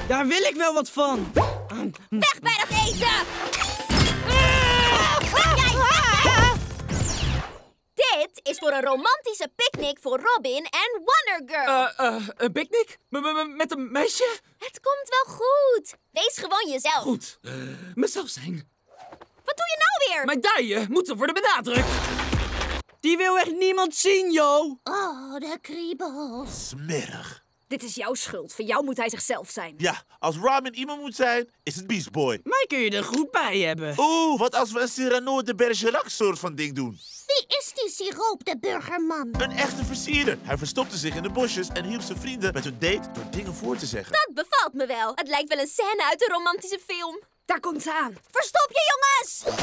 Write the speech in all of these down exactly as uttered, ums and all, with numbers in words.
Daar wil ik wel wat van. Weg bij dat eten! Weg jij, weg jij! Dit is voor een romantische picknick voor Robin en Wonder Girl. Eh, uh, uh, een picknick? M -m -m Met een meisje? Het komt wel goed. Wees gewoon jezelf. Goed. Uh, mezelf zijn. Wat doe je nou weer? Mijn dijen moeten worden benadrukt. Die wil echt niemand zien, Jo. Oh, de kriebels. Smerig. Dit is jouw schuld. Voor jou moet hij zichzelf zijn. Ja, als Ramen iemand moet zijn, is het Beast Boy. Mij kun je er goed bij hebben. Oeh, wat als we een Cyrano de Bergerac soort van ding doen? Wie is die siroop, de burgerman? Een echte versierder. Hij verstopte zich in de bosjes en hielp zijn vrienden met hun date door dingen voor te zeggen. Dat bevalt me wel. Het lijkt wel een scène uit een romantische film. Daar komt ze aan. Verstop je, jongens!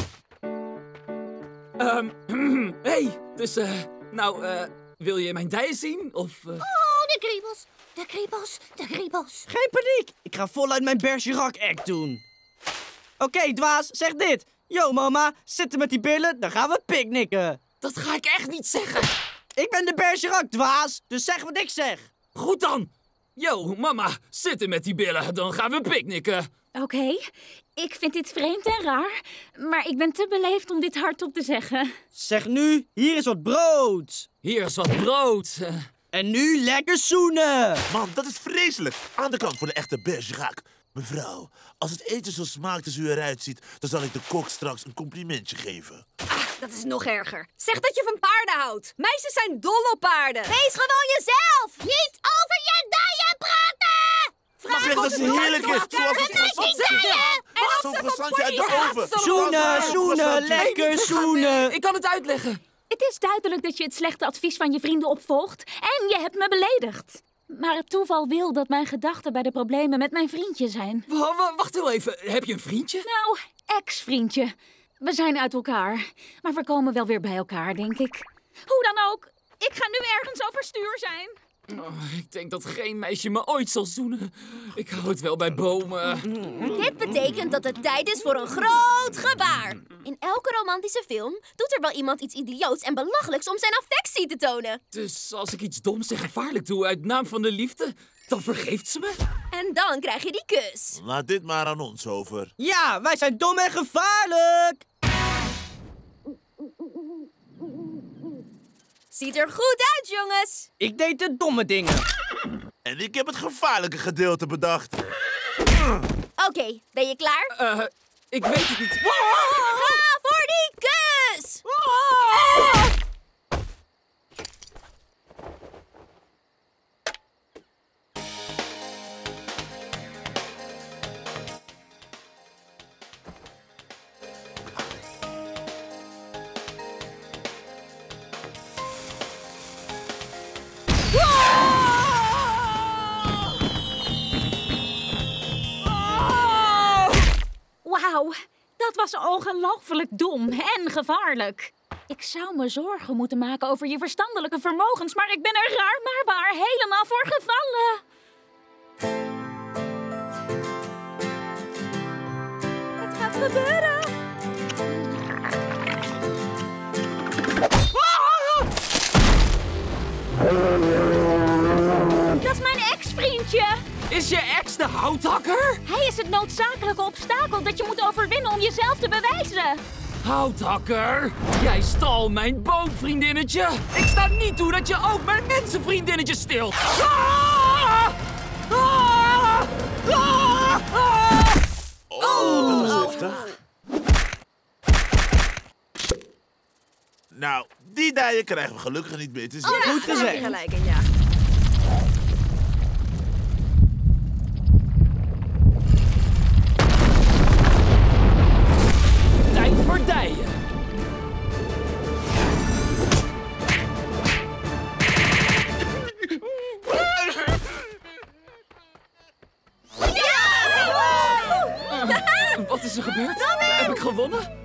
Ehm, um, hey, dus, eh, uh, nou, eh, uh, wil je mijn dijen zien? Of, uh... Oh, de kriebels. De kriebels, de kriebels. Geen paniek. Ik ga voluit mijn Bergerac-act doen. Oké, okay, dwaas, zeg dit. Yo, mama, zitten met die billen, dan gaan we picknicken. Dat ga ik echt niet zeggen. Ik ben de Bergerac, dwaas, dus zeg wat ik zeg. Goed dan. Yo, mama, zitten met die billen, dan gaan we picknicken. Oké, okay. Ik vind dit vreemd en raar, maar ik ben te beleefd om dit hardop te zeggen. Zeg nu, hier is wat brood. Hier is wat brood. En nu lekker zoenen. Man, dat is vreselijk. Aan de kant voor de echte Bergerac. Mevrouw, als het eten zo smaakt als u eruit ziet, dan zal ik de kok straks een complimentje geven. Ah, dat is nog erger. Zeg dat je van paarden houdt. Meisjes zijn dol op paarden. Wees gewoon jezelf. Niet over je dijen praten. Vraag zeg dat ze heerlijk is. Zoals het croissantje. Zo'n croissantje uit de oven. Zoenen, zoenen, lekker zoenen. Ik kan het uitleggen. Het is duidelijk dat je het slechte advies van je vrienden opvolgt. En je hebt me beledigd. Maar het toeval wil dat mijn gedachten bij de problemen met mijn vriendje zijn. W wacht heel even. Heb je een vriendje? Nou, ex-vriendje. We zijn uit elkaar. Maar we komen wel weer bij elkaar, denk ik. Hoe dan ook, ik ga nu ergens overstuur zijn. Oh, ik denk dat geen meisje me ooit zal zoenen. Ik hou het wel bij bomen. Dit betekent dat het tijd is voor een groot gebaar. In elke romantische film doet er wel iemand iets idioots en belachelijks om zijn affectie te tonen. Dus als ik iets doms en gevaarlijk doe uit naam van de liefde, dan vergeeft ze me? En dan krijg je die kus. Laat dit maar aan ons over. Ja, wij zijn dom en gevaarlijk. Ziet er goed uit, jongens. Ik deed de domme dingen. En ik heb het gevaarlijke gedeelte bedacht. Oké, okay, ben je klaar? Eh, uh, ik weet het niet. Ga voor die kus! Wauw, dat was ongelooflijk dom en gevaarlijk. Ik zou me zorgen moeten maken over je verstandelijke vermogens, maar ik ben er raar maar waar helemaal voor gevallen. Het gaat gebeuren. Dat is mijn ex-vriendje. Is je ex de houthakker? Hij is het noodzakelijke obstakel dat je moet overwinnen om jezelf te bewijzen. Houthakker, jij stal mijn boomvriendinnetje. Ik sta niet toe dat je ook mijn mensenvriendinnetje steelt. Ah! Ah! Ah! Ah! Oh, dat was heftig. Nou, die dijen krijgen we gelukkig niet meer te zien. Oh, goed gezegd. Gelijk in, ja. Tijd voor dijen. Wat is er gebeurd? Heb ik gewonnen?